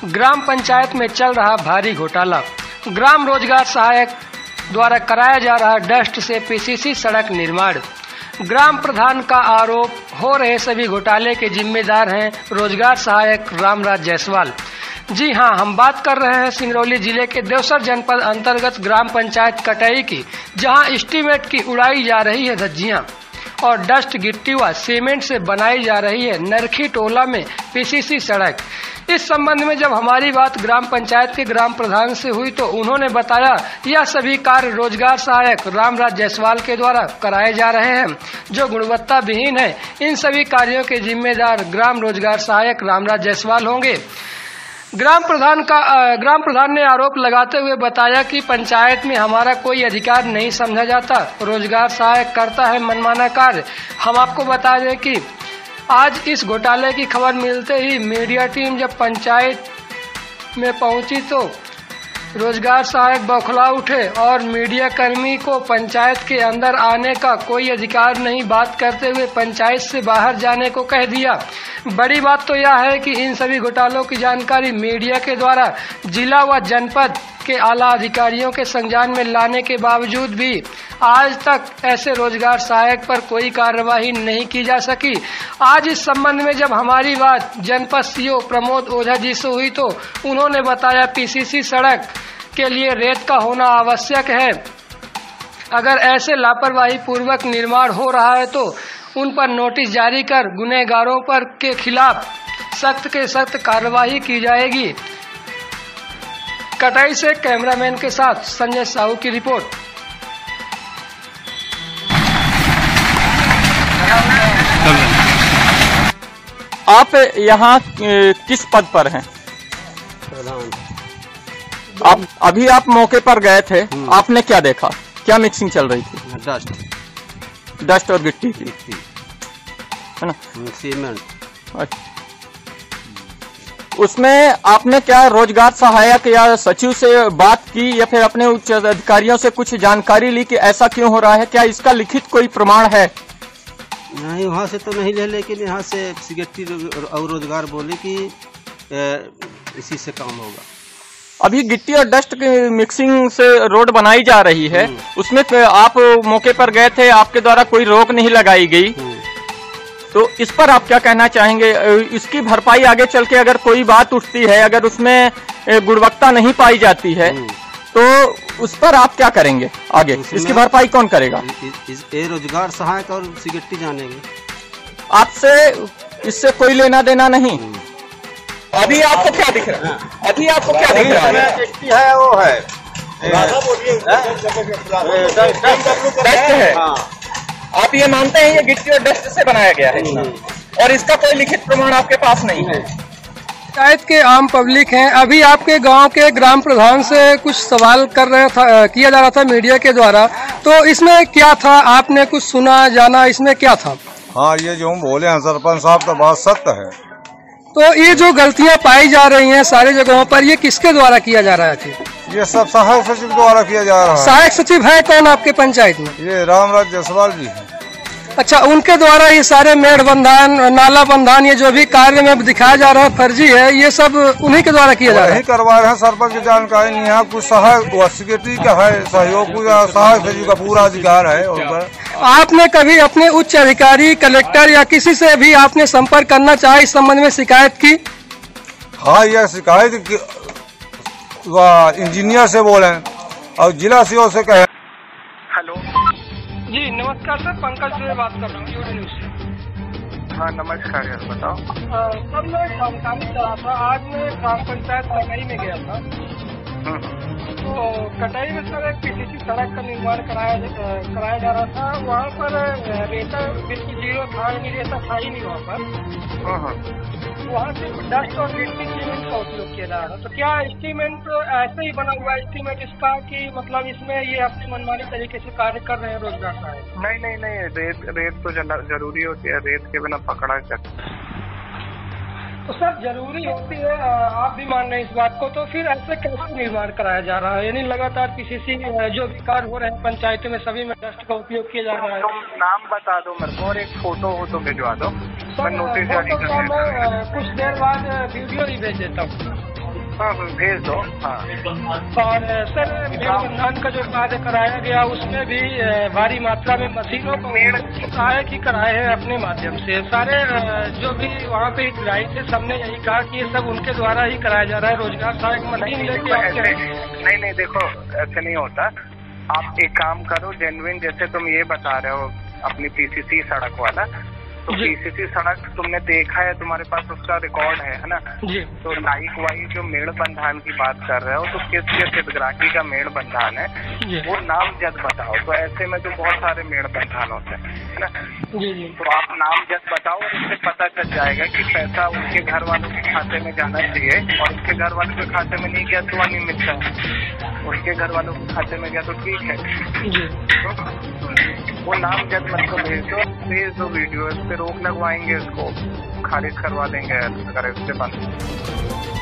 ग्राम पंचायत में चल रहा भारी घोटाला। ग्राम रोजगार सहायक द्वारा कराया जा रहा डस्ट से पीसीसी सड़क निर्माण। ग्राम प्रधान का आरोप, हो रहे सभी घोटाले के जिम्मेदार हैं रोजगार सहायक रामराज जायसवाल। जी हां, हम बात कर रहे हैं सिंगरौली जिले के देवसर जनपद अंतर्गत ग्राम पंचायत कटई की, जहां एस्टीमेट की उड़ाई जा रही है धज्जियां और डस्ट गिट्टी व सीमेंट से बनाई जा रही है नरखी टोला में पीसीसी सड़क। इस संबंध में जब हमारी बात ग्राम पंचायत के ग्राम प्रधान से हुई तो उन्होंने बताया यह सभी कार्य रोजगार सहायक रामराज जायसवाल के द्वारा कराए जा रहे हैं, जो गुणवत्ता विहीन है। इन सभी कार्यों के जिम्मेदार ग्राम रोजगार सहायक रामराज जायसवाल होंगे। ग्राम प्रधान ने आरोप लगाते हुए बताया कि पंचायत में हमारा कोई अधिकार नहीं समझा जाता, रोजगार सहायक करता है मनमाना कार्य। हम आपको बता दें कि आज इस घोटाले की खबर मिलते ही मीडिया टीम जब पंचायत में पहुंची तो रोजगार सहायक बौखला उठे और मीडिया कर्मी को पंचायत के अंदर आने का कोई अधिकार नहीं बात करते हुए पंचायत से बाहर जाने को कह दिया। बड़ी बात तो यह है कि इन सभी घोटालों की जानकारी मीडिया के द्वारा जिला व जनपद के आला अधिकारियों के संज्ञान में लाने के बावजूद भी आज तक ऐसे रोजगार सहायक पर कोई कार्यवाही नहीं की जा सकी। आज इस संबंध में जब हमारी बात जनपद सीओ प्रमोद ओझा जी से हुई तो उन्होंने बताया पीसीसी सड़क के लिए रेत का होना आवश्यक है। अगर ऐसे लापरवाही पूर्वक निर्माण हो रहा है तो उन पर नोटिस जारी कर गुनहगारों पर के खिलाफ सख्त से सख्त कार्यवाही की जाएगी। कटाई से कैमरामैन के साथ संजय साहू की रिपोर्ट। आप यहाँ किस पद पर हैं? प्रधान। अभी आप मौके पर गए थे, आपने क्या देखा? क्या मिक्सिंग चल रही थी? डस्ट और गिट्टी की, है ना? सीमेंट। अच्छा, उसमें आपने क्या रोजगार सहायक या सचिव से बात की या फिर अपने उच्च अधिकारियों से कुछ जानकारी ली कि ऐसा क्यों हो रहा है? क्या इसका लिखित कोई प्रमाण है? नहीं, वहाँ से तो नहीं ले, लेकिन यहाँ से सिगरेटी और रोजगार बोले कि इसी से काम होगा। अभी गिट्टी और डस्ट की मिक्सिंग से रोड बनाई जा रही है, उसमें आप मौके पर गए थे, आपके द्वारा कोई रोक नहीं लगाई गई, तो इस पर आप क्या कहना चाहेंगे? इसकी भरपाई आगे चल के अगर कोई बात उठती है, अगर उसमें गुणवत्ता नहीं पाई जाती है तो उस पर आप क्या करेंगे आगे? इसकी भरपाई कौन करेगा? ये रोजगार सहायक और सिगरेटी जानेंगे। आपसे इससे कोई लेना देना नहीं। अभी आपको क्या दिख रहा है? अभी आपको क्या दिख रहा है? है वो है डस्ट है। आप ये मानते हैं ये गिट्टी और डस्ट से बनाया गया है और इसका कोई लिखित प्रमाण आपके पास नहीं है? पंचायत के आम पब्लिक हैं। अभी आपके गांव के ग्राम प्रधान से कुछ सवाल किया जा रहा था मीडिया के द्वारा, तो इसमें क्या था? आपने कुछ सुना जाना, इसमें क्या था? हाँ, ये जो हम बोले हैं सरपंच साहब तो बात सत्य है। तो ये जो गलतियां पाई जा रही हैं सारी जगहों पर, ये किसके द्वारा किया जा रहा है? ये सब सहायक सचिव द्वारा किया जा रहा है। सहायक सचिव है कौन आपके पंचायत में? ये रामराज जायसवाल जी है। अच्छा, उनके द्वारा ये सारे मेड़ बंधान, नाला बंधान, ये जो भी कार्य में दिखाया जा रहा है फर्जी है, ये सब उन्हीं के द्वारा किया जा रहा है? करवा रहे हैं। सरपंच की जानकारी नहीं है, कुछ सहायक सेक्रेटरी का है सहयोग, सहायक सचिव का पूरा अधिकार है उन पर। आपने कभी अपने उच्च अधिकारी, कलेक्टर या किसी से भी आपने संपर्क करना चाहा, इस संबंध में शिकायत की? हाँ, यह शिकायत इंजीनियर से बोले और जिला सीओ से कहे। हेलो जी, नमस्कार सर, पंकज से बात कर रहा हूँ यूडी न्यूज से। हाँ नमस्कार यार, बताओ। सर मैं जानकारी चाह था, आज मैं ग्राम पंचायत कटई में गया था, तो कटई में सर एक पीसीसी सड़क का निर्माण कराया जा रहा था। वहाँ पर रेता बिल्कुल जीरो था, रेता था ही नहीं वहाँ पर। वहाँ सिर्फ डस्ट और गिट्टी सीमेंट का उपयोग किया जा रहा था। तो क्या एस्टीमेट ऐसे ही बना हुआ एस्टीमेट इसका कि मतलब इसमें ये अपनी मनमानी तरीके से कार्य कर रहे हैं रोजगार सहायक? नहीं, रेत तो जरूरी होती है, रेत के बिना पकड़ा जाता है। तो सर जरूरी होती है, आप भी मान रहे हैं इस बात को, तो फिर ऐसे कैसे निर्माण कराया जा रहा है? यानी लगातार पीसीसी जो भी कार्य हो रहे हैं पंचायतों में सभी में डस्ट का उपयोग किया जा रहा है। तुम नाम बता दो मेरे को और एक फोटो हो तो भिजवा दो, मैं नोटिस जारी कर मैं कुछ देर बाद वीडियो ही भेज देता हूँ। हाँ भेज दो। हाँ और सर मेलबंधन का जो कार्य कराया गया उसमें भी भारी मात्रा में मशीनों को सहायक ही कराए हैं अपने माध्यम से। सारे जो भी वहाँ पे हितग्राही थे सबने यही कहा कि ये सब उनके द्वारा ही कराया जा रहा है। रोजगार सहायक मशीन लेके आते हैं। नहीं देखो ऐसे नहीं होता। आप एक काम करो जेन्युइन, जैसे तुम ये बता रहे हो अपनी पीसीसी सड़क वाला, तो पीसीसी सड़क तुमने देखा है, तुम्हारे पास उसका रिकॉर्ड है ना जी। तो लाइक वाइज जो मेड़ बंधान की बात कर रहे हो तो किस हितग्राही का मेड़ बंधान है वो नाम जद बताओ। तो ऐसे में तो बहुत सारे मेड़ बंधान होते हैं, है ना। जी। तो आप नाम जद बताओ और उससे पता चल जाएगा कि पैसा उनके घर वालों के खाते में जाना चाहिए, और उसके घर वालों के खाते में नहीं गया तो अनियमित है, उसके घर वालों के खाते में गया तो ठीक है। वो नाम जब मतलब भेज दो वीडियो, इस पे रोक लगवाएंगे, इसको खारिज करवा देंगे अगर इससे बंद।